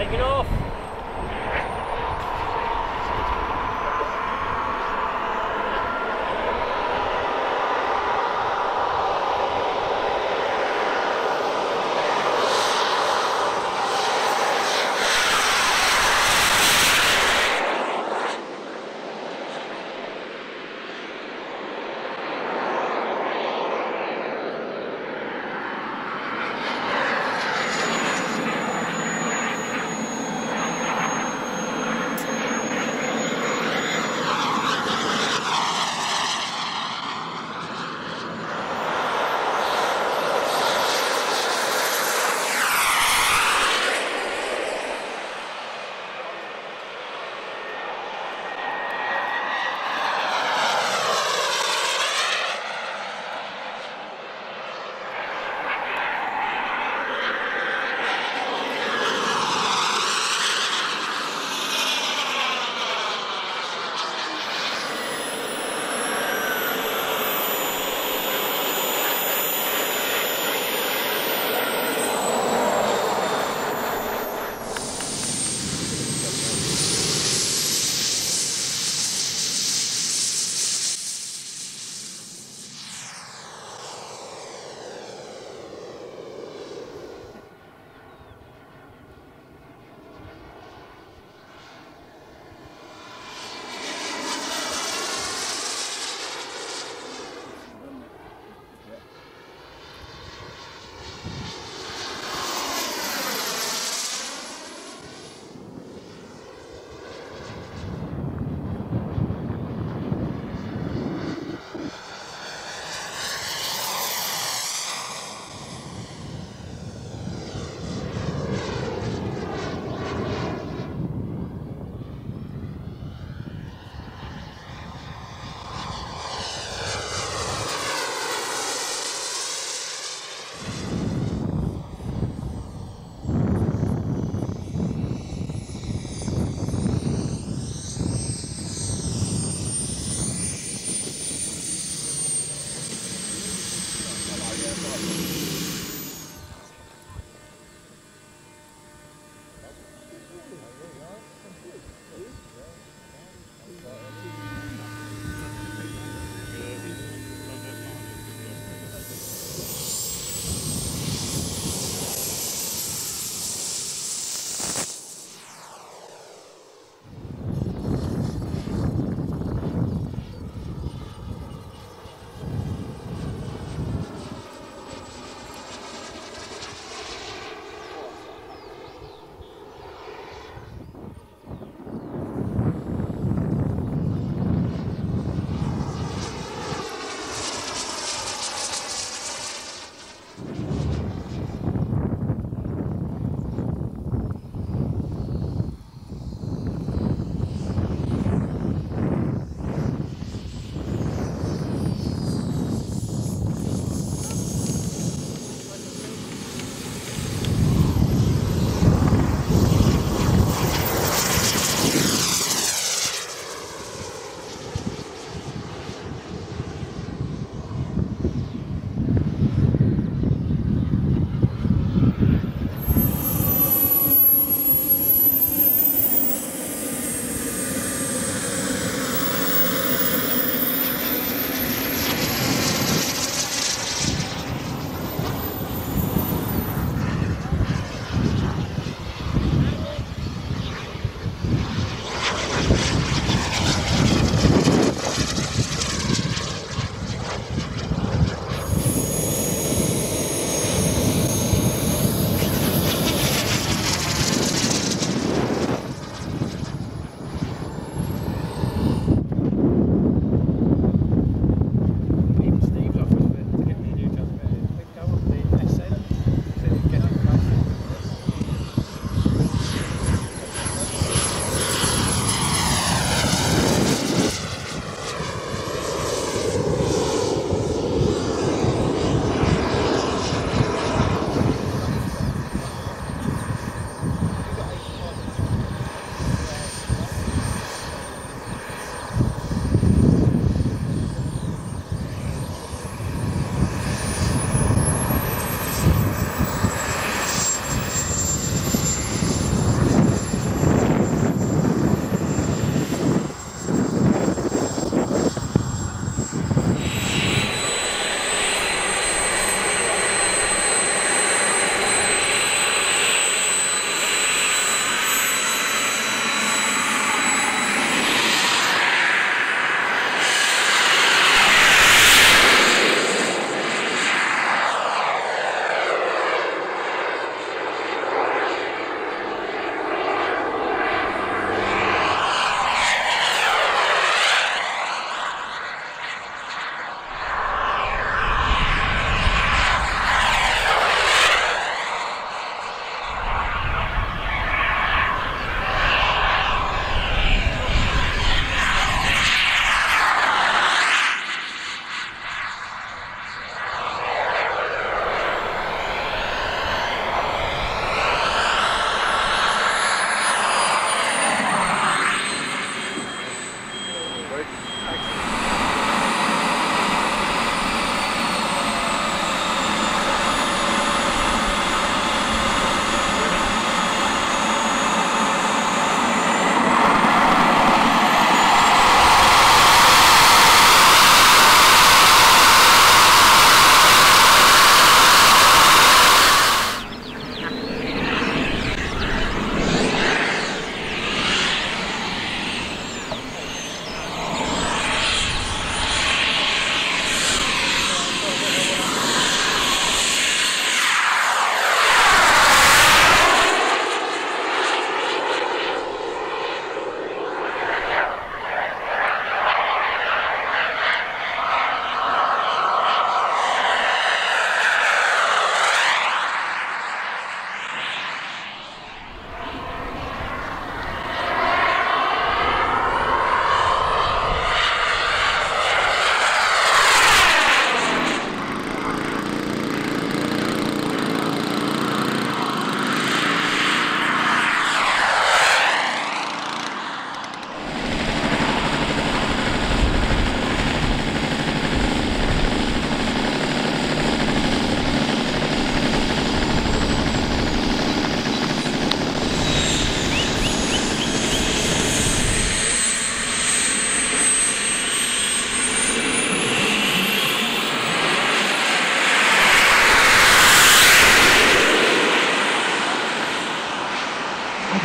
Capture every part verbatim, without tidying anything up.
taking off.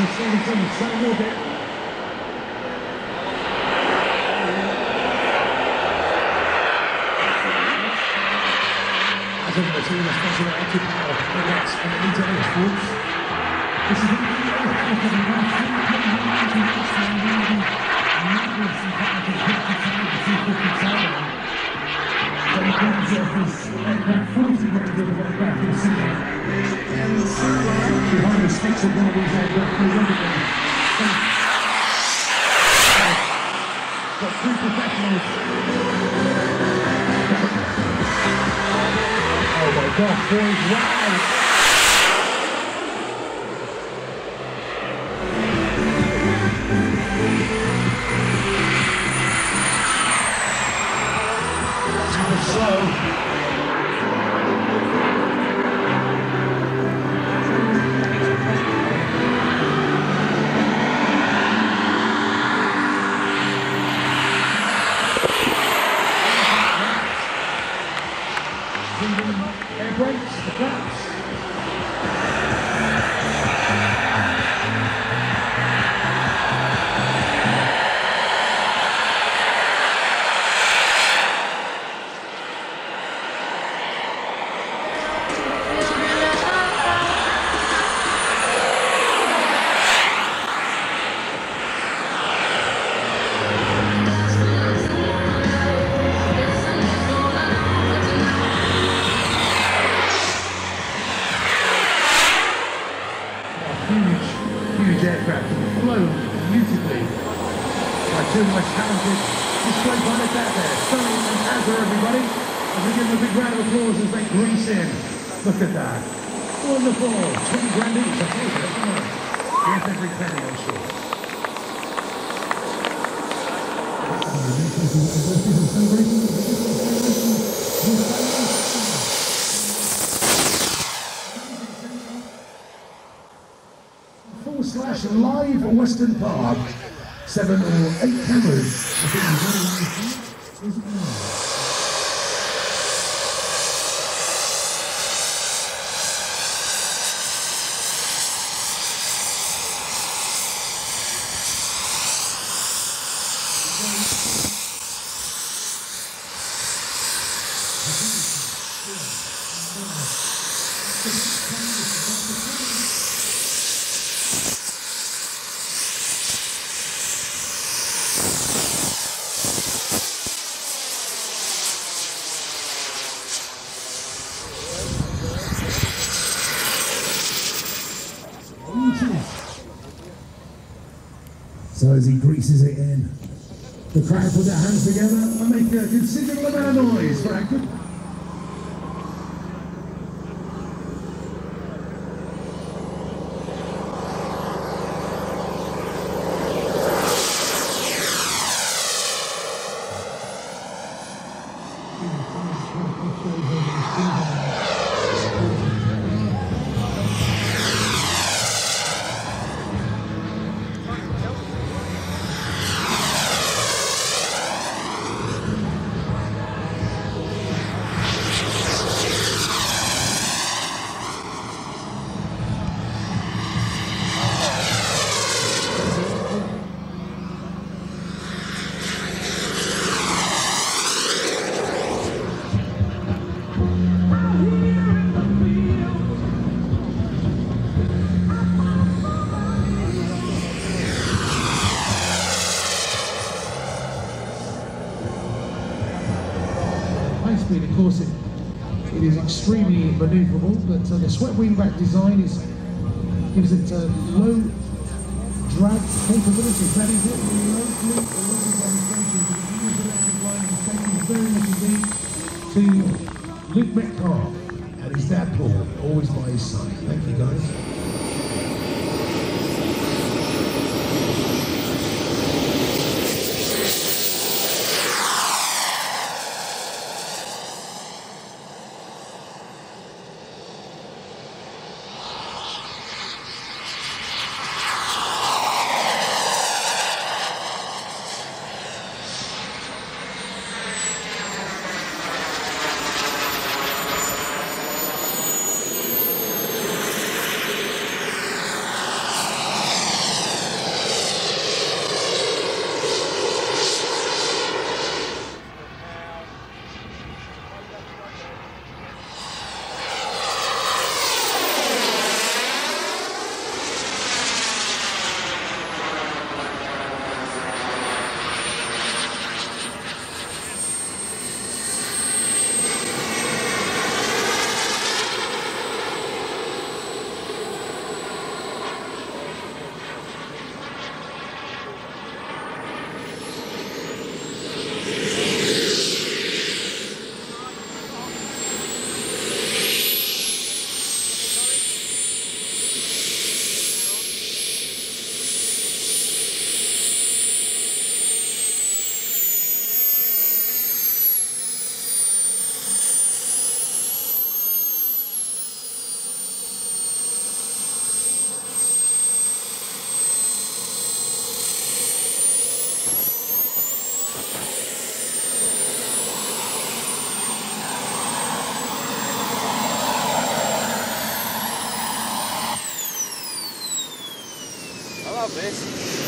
Behind the sticks of one of these aircraft, got two professionals. Oh my gosh, boys, wow! Super slow. Air brakes, the flaps. Aircraft to be flown beautifully by two of my talented display pilots out there, Sonny and Azza, everybody. And we give them a big round of applause as they grease in. Look at that. Wonderful. twenty grand each, I told you, come on. Worth every penny, I'm sure. Slash live Western Park, seven or eight cameras. So as he greases it in, the crowd put their hands together and make a considerable amount of noise for our good. Speed, of course, it, it is extremely manoeuvrable, but uh, the swept wingback design is gives it uh, low drag capability. That is it. The low fleet, the low demonstration to the English electric line is thank you very much indeed to Luke Metcalf and his dad Paul, always by his side. Thank you, guys. this.